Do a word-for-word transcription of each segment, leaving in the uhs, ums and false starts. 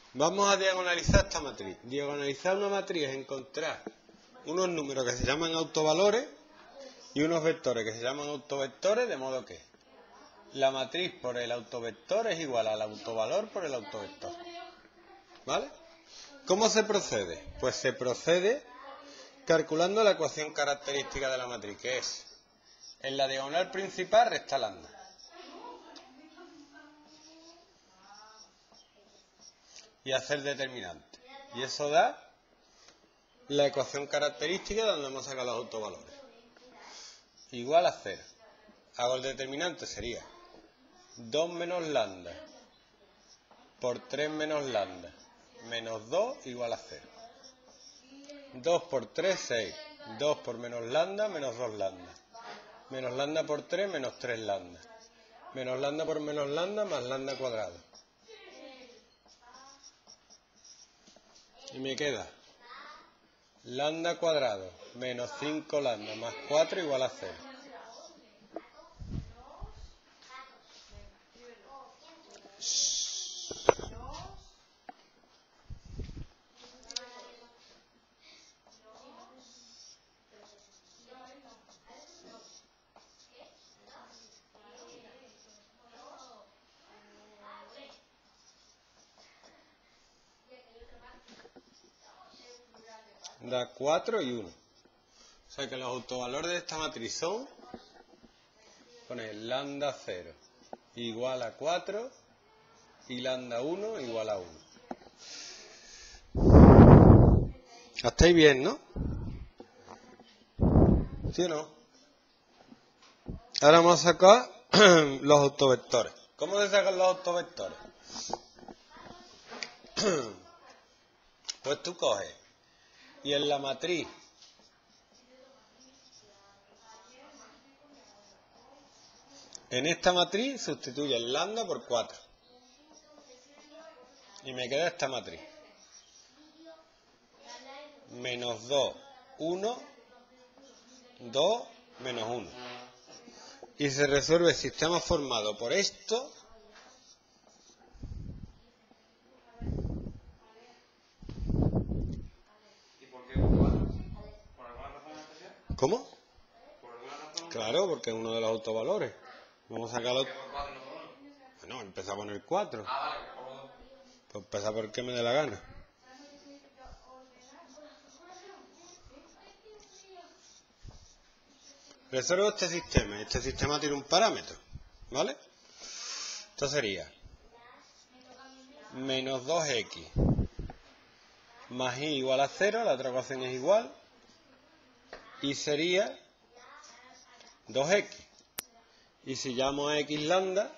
Vamos a diagonalizar esta matriz. Diagonalizar una matriz es encontrar unos números que se llaman autovalores y unos vectores que se llaman autovectores, de modo que la matriz por el autovector es igual al autovalor por el autovector. ¿Vale? ¿Cómo se procede? Pues se procede calculando la ecuación característica de la matriz, que es en la diagonal principal resta lambda. Y hacer determinante. Y eso da la ecuación característica donde hemos sacado los autovalores. Igual a cero. Hago el determinante, sería dos menos lambda por tres menos lambda menos dos igual a cero. dos por tres, seis. dos por menos lambda menos dos lambda. Menos lambda por tres menos tres lambda. Menos lambda por menos lambda más lambda cuadrado. Y me queda lambda cuadrado menos cinco lambda más cuatro igual a cero. Da cuatro y uno. O sea que los autovalores de esta matriz son, poner lambda cero igual a cuatro y lambda uno igual a uno. ¿Hasta ahí bien, no? ¿Sí o no? Ahora vamos a sacar los autovectores. ¿Cómo se sacan los autovectores? Pues tú coges y en la matriz en esta matriz sustituye el lambda por cuatro y me queda esta matriz menos dos, uno, dos, menos uno, y se resuelve el sistema formado por esto ¿Cómo? Claro, porque es uno de los autovalores. Vamos a sacarlo. Bueno, empezar a poner cuatro. Pues empezar por qué me dé la gana. Resuelvo este sistema. Este sistema tiene un parámetro. ¿Vale? Esto sería menos dos equis más y igual a cero. La otra ecuación es igual. Y sería dos equis. Y si llamo a x lambda,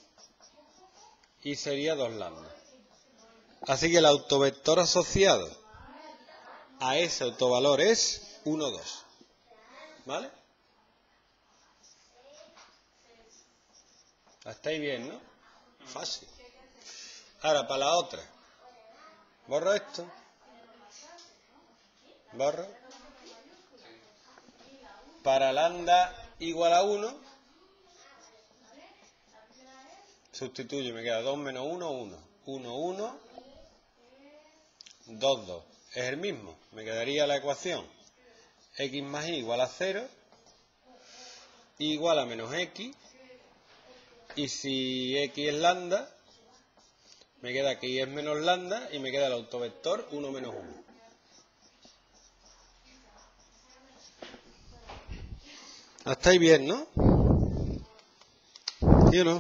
y sería dos lambda. Así que el autovector asociado a ese autovalor es uno, dos. ¿Vale? Hasta ahí bien, ¿no? Fácil. Ahora, para la otra. Borro esto. Borro. Para lambda igual a uno, sustituyo, me queda dos menos uno, uno. uno, uno, dos, dos. Es el mismo. Me quedaría la ecuación x más y igual a cero, igual a menos x, y si x es lambda, me queda que y es menos lambda, y me queda el autovector uno menos uno. Hasta ahí bien, ¿no? ¿Sí o no?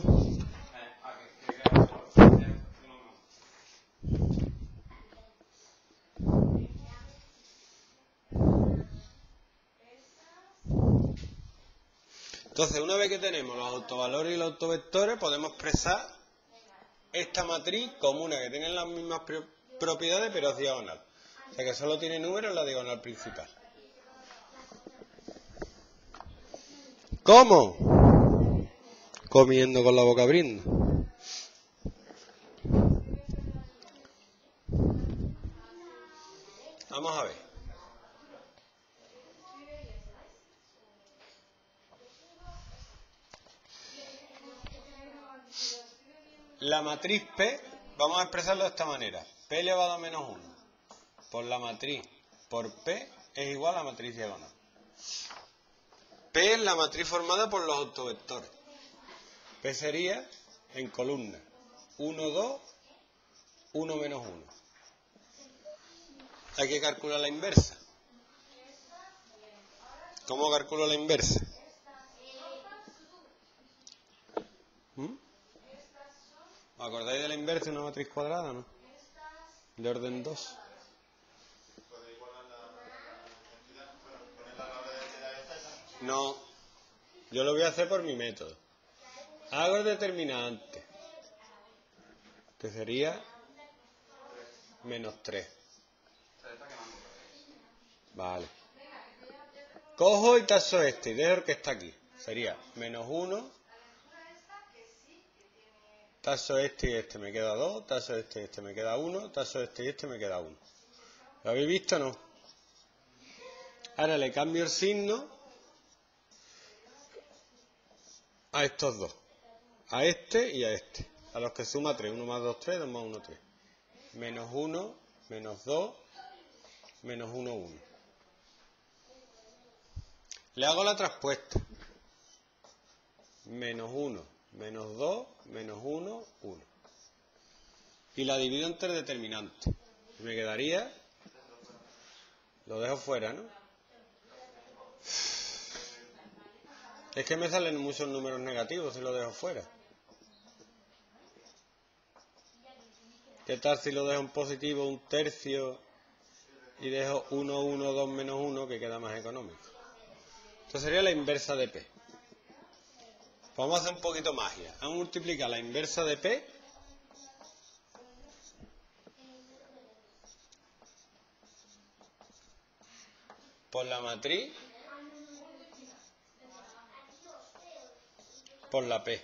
Entonces, una vez que tenemos los autovalores y los autovectores, podemos expresar esta matriz como una que tiene las mismas propiedades, pero es diagonal. O sea que solo tiene números en la diagonal principal. ¿Cómo? Comiendo con la boca abriendo. Vamos a ver. La matriz P, vamos a expresarlo de esta manera. P elevado a menos uno por la matriz por P es igual a la matriz diagonal. P es la matriz formada por los autovectores. P sería en columna uno, dos, uno menos uno. Hay que calcular la inversa. ¿Cómo calculo la inversa? ¿Mm? ¿Os acordáis de la inversa de una matriz cuadrada, no? De orden dos. No, yo lo voy a hacer por mi método. Hago el determinante, que sería menos tres. Vale. Cojo y taso este y dejo el que está aquí. Sería menos uno. Taso este y este me queda dos. Taso este y este me queda uno. Taso este y este me queda uno. ¿Lo habéis visto o no? Ahora le cambio el signo a estos dos. A este y a este. A los que suma tres. uno más dos, tres. dos más uno, tres. Menos uno, menos dos, menos uno, uno. Le hago la traspuesta. Menos uno, menos dos, menos uno, uno. Y la divido entre determinantes. Me quedaría... Lo dejo fuera, ¿no? Es que me salen muchos números negativos si lo dejo fuera. ¿Qué tal si lo dejo en positivo un tercio y dejo uno, uno, dos menos uno, que queda más económico? Esto sería la inversa de P. Vamos a hacer un poquito magia. Vamos a multiplicar la inversa de P por la matriz por la P.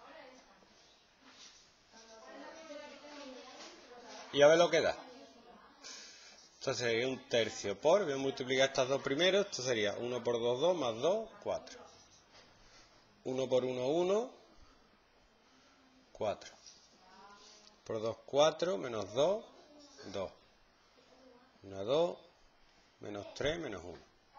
Y a ver lo que da. Esto sería un tercio por, voy a multiplicar estas dos primeros, esto sería uno por dos, dos, más dos, cuatro. uno por uno, uno, cuatro. Por dos, cuatro, menos dos, dos. uno, dos, menos tres, menos uno.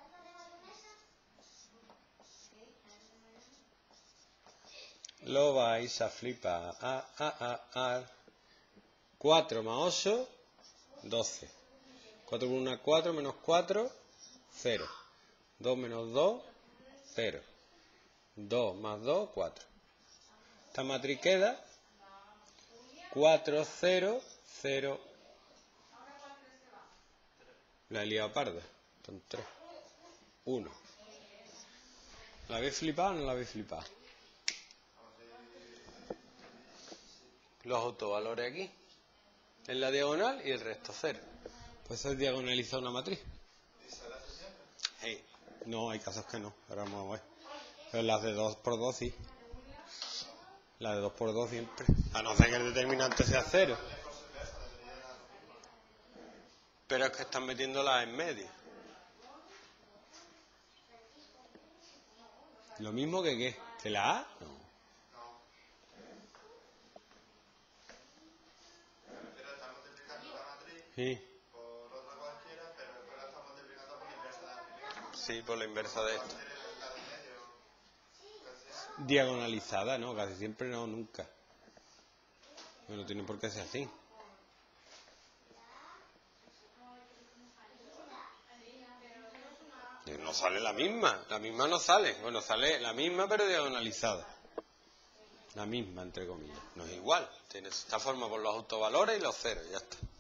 Lo vais a flipar. Ah, ah, ah, ah. cuatro más ocho, doce. cuatro por uno, cuatro, menos cuatro, cero. dos menos dos, cero. dos más dos, cuatro. Esta matriz queda cuatro, cero, cero. La he liado parda. Son tres. uno. ¿La habéis flipado o no la habéis flipado? Los autovalores aquí. En la diagonal y el resto cero. Pues eso es diagonalizar una matriz. Hey. No, hay casos que no. Ahora vamos a ver. Pero las de dos por dos sí. Las de dos por dos siempre. A no ser que el determinante sea cero. Pero es que están metiéndolas en medio. ¿Lo mismo que qué? ¿Que la A? No. Sí. Por otra cualquiera, pero después la estamos multiplicando por la inversa de la primera. Sí, por la inversa de esto. Medio. Diagonalizada, ¿no? Casi siempre no, nunca. No tiene por qué ser así. No sale la misma. La misma no sale. Bueno, sale la misma pero diagonalizada. La misma, entre comillas. No es igual. Tiene esta forma por los autovalores y los ceros. Ya está.